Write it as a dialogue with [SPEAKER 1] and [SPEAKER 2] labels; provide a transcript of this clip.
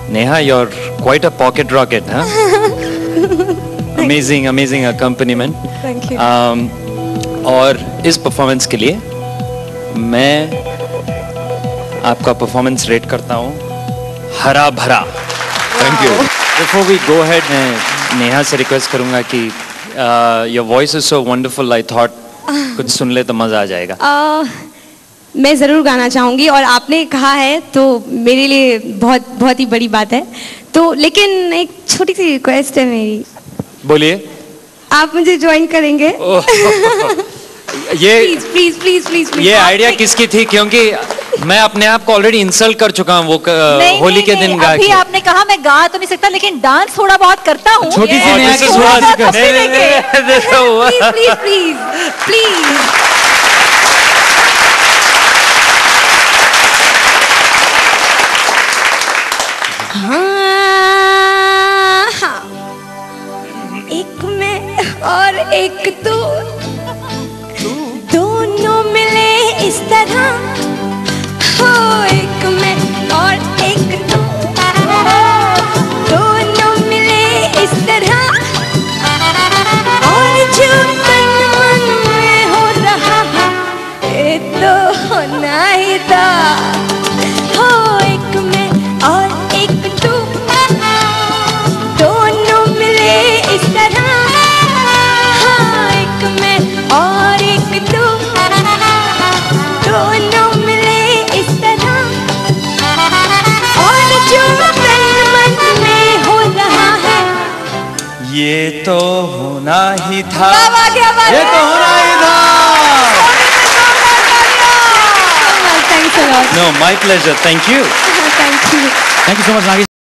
[SPEAKER 1] Neha, you're quite a pocket rocket, huh? Amazing, amazing accompaniment.
[SPEAKER 2] Thank you.
[SPEAKER 1] और इस performance के लिए मैं आपका परफॉर्मेंस रेट करता हूँ हरा भरा.
[SPEAKER 3] Thank you.
[SPEAKER 1] Before we go ahead, मैं नेहा से रिक्वेस्ट करूँगा कि your voice is so wonderful. I thought कुछ सुन ले तो मजा आ जाएगा.
[SPEAKER 2] मैं ज़रूर गाना चाहूँगी और आपने कहा है तो मेरे लिए बहुत बहुत ही बड़ी बात है. तो लेकिन एक छोटी सी रिक्वेस्ट है मेरी.
[SPEAKER 1] बोलिए.
[SPEAKER 2] आप मुझे ज्वाइन करेंगे?
[SPEAKER 1] ये
[SPEAKER 2] प्लीज प्लीज प्लीज.
[SPEAKER 1] ये आइडिया किसकी थी? क्योंकि मैं अपने आप को ऑलरेडी इंसल्ट कर चुका हूँ वो होली के दिन गा
[SPEAKER 4] अभी
[SPEAKER 1] के.
[SPEAKER 4] आपने कहा मैं गा तो नहीं सकता लेकिन डांस थोड़ा बहुत करता हूँ.
[SPEAKER 3] छोटी सी नेहा की
[SPEAKER 2] प्लीज प्लीज प्लीज. हाँ, एक मैं और एक तू, दोनों मिले इस तरह. हो एक मैं और एक तू, दोनों मिले इस तरह. और जो तन मन में हो रहा है ये तो होना ही था. हो एक मैं और एक तू, दोनों मिले इस तरह. हाँ एक मैं और एक तू, दोनों मिले इस तरह. और जो तन मन में हो रहा है
[SPEAKER 1] ये तो होना ही था.
[SPEAKER 3] ये तो होना ही था.
[SPEAKER 2] Thanks a lot.
[SPEAKER 1] No, my pleasure. Thank you.
[SPEAKER 2] Thank you.
[SPEAKER 3] Thank you so much, Nagi.